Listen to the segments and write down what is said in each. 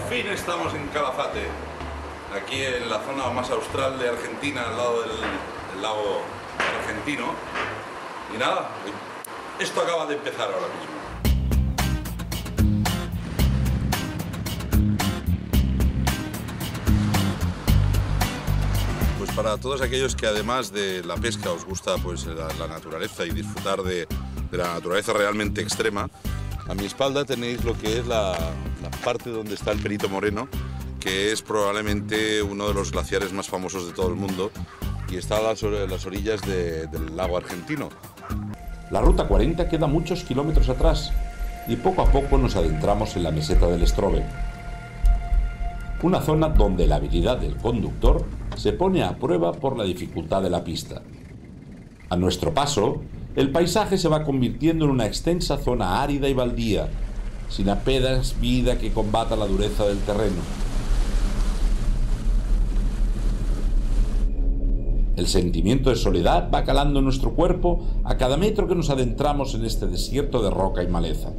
fin estamos en Calafate, aquí en la zona más austral de Argentina, al lado del lago argentino. Y nada, esto acaba de empezar ahora mismo. Pues para todos aquellos que además de la pesca os gusta pues la naturaleza y disfrutar de la naturaleza realmente extrema, a mi espalda tenéis lo que es la parte donde está el Perito Moreno, que es probablemente uno de los glaciares más famosos de todo el mundo y está a las orillas del lago argentino. La Ruta 40 queda muchos kilómetros atrás y poco a poco nos adentramos en la meseta del Strobel. Una zona donde la habilidad del conductor se pone a prueba por la dificultad de la pista. A nuestro paso, el paisaje se va convirtiendo en una extensa zona árida y baldía, sin apenas vida que combata la dureza del terreno. El sentimiento de soledad va calando en nuestro cuerpo a cada metro que nos adentramos en este desierto de roca y maleza.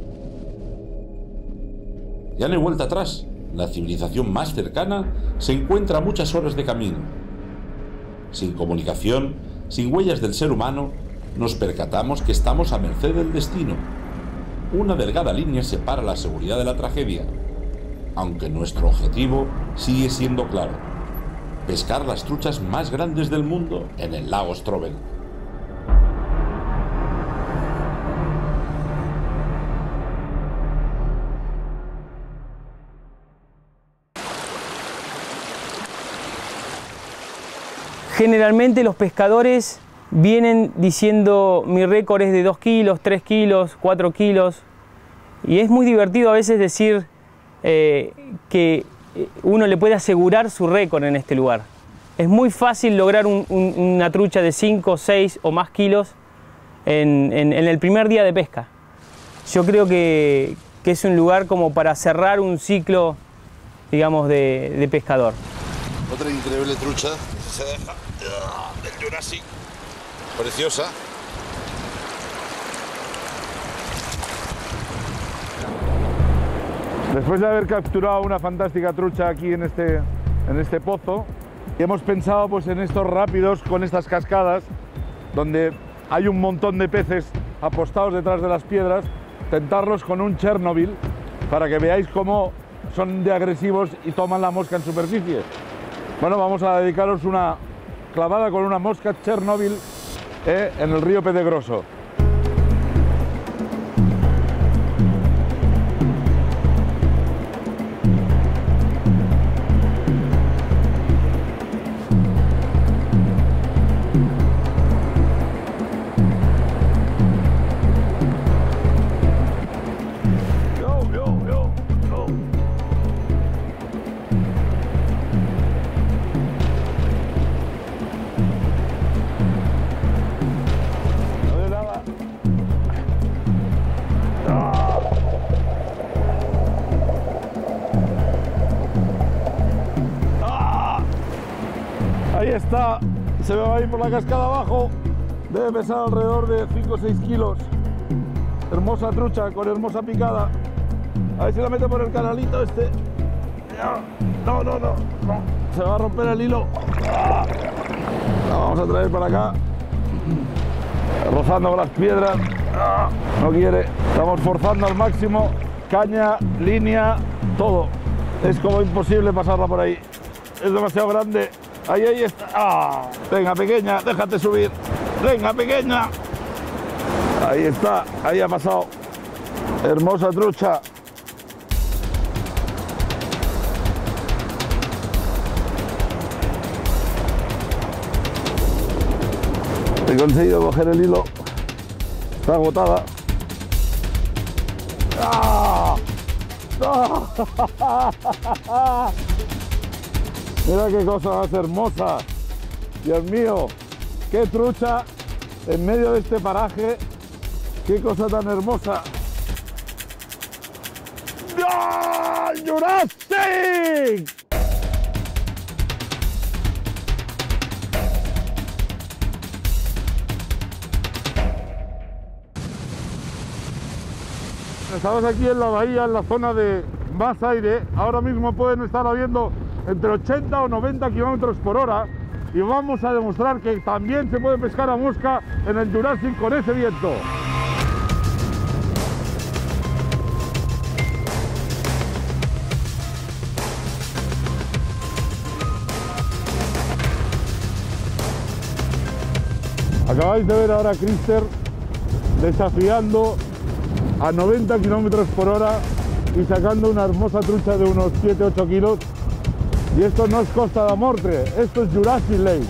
Ya no hay vuelta atrás. La civilización más cercana se encuentra a muchas horas de camino. Sin comunicación, sin huellas del ser humano, nos percatamos que estamos a merced del destino. Una delgada línea separa la seguridad de la tragedia, aunque nuestro objetivo sigue siendo claro: pescar las truchas más grandes del mundo en el lago Strobel. Generalmente los pescadores vienen diciendo mi récord es de 2 kilos, 3 kilos, 4 kilos. Y es muy divertido a veces decir que uno le puede asegurar su récord en este lugar. Es muy fácil lograr una trucha de 5, 6 o más kilos en el primer día de pesca. Yo creo que es un lugar como para cerrar un ciclo, digamos, de pescador. Otra increíble trucha se deja del Jurassic, preciosa. Después de haber capturado una fantástica trucha aquí en este pozo, hemos pensado pues en estos rápidos con estas cascadas, donde hay un montón de peces apostados detrás de las piedras, tentarlos con un Chernobyl para que veáis cómo son de agresivos y toman la mosca en superficie. Bueno, vamos a dedicaros una clavada con una mosca Chernobyl en el río Pedregoso. Ahí está, se va a ir por la cascada abajo, debe pesar alrededor de 5 o 6 kilos. Hermosa trucha con hermosa picada. A ver si la mete por el canalito este. No, se va a romper el hilo. La vamos a traer para acá, rozando con las piedras. No quiere, estamos forzando al máximo, caña, línea, todo. Es como imposible pasarla por ahí, es demasiado grande. Ahí está. Venga, pequeña, déjate subir. Venga, pequeña. Ahí está, ahí ha pasado. Hermosa trucha. He conseguido coger el hilo. Está agotada. Mira qué cosa más hermosa. Dios mío, qué trucha en medio de este paraje. Qué cosa tan hermosa. ¡Ah! ¡Jurassic! Estamos aquí en la bahía, en la zona de más aire. Ahora mismo pueden estar habiendo entre 80 o 90 kilómetros por hora y vamos a demostrar que también se puede pescar a mosca en el Jurassic con ese viento. Acabáis de ver ahora a Krister desafiando a 90 kilómetros por hora y sacando una hermosa trucha de unos 7-8 kilos. Y esto no es Costa da Morte, esto es Jurassic Lake.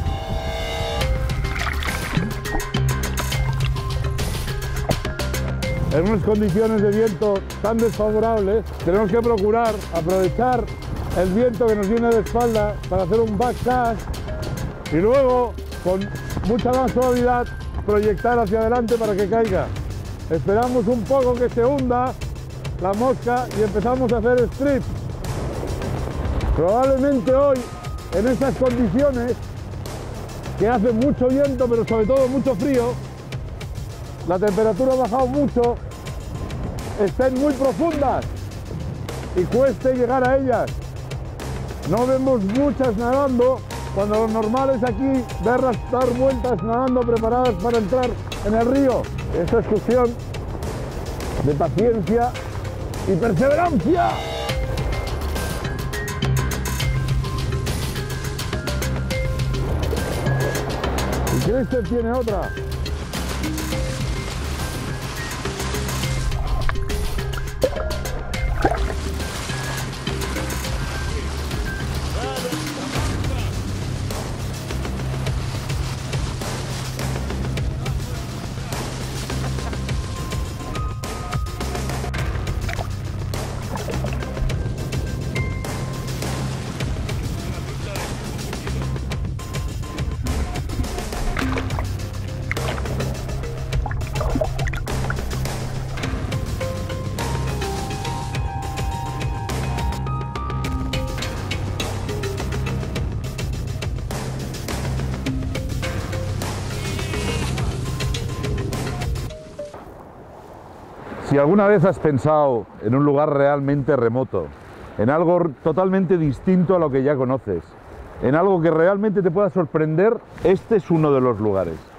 En unas condiciones de viento tan desfavorables, tenemos que procurar aprovechar el viento que nos viene de espalda para hacer un backcast y luego, con mucha más suavidad, proyectar hacia adelante para que caiga. Esperamos un poco que se hunda la mosca y empezamos a hacer strip. Probablemente hoy, en estas condiciones, que hace mucho viento, pero sobre todo mucho frío, la temperatura ha bajado mucho, estén muy profundas y cueste llegar a ellas. No vemos muchas nadando, cuando lo normal es aquí verlas dar vueltas nadando preparadas para entrar en el río. Esto es cuestión de paciencia y perseverancia. Y Krister tiene otra. Si alguna vez has pensado en un lugar realmente remoto, en algo totalmente distinto a lo que ya conoces, en algo que realmente te pueda sorprender, este es uno de los lugares.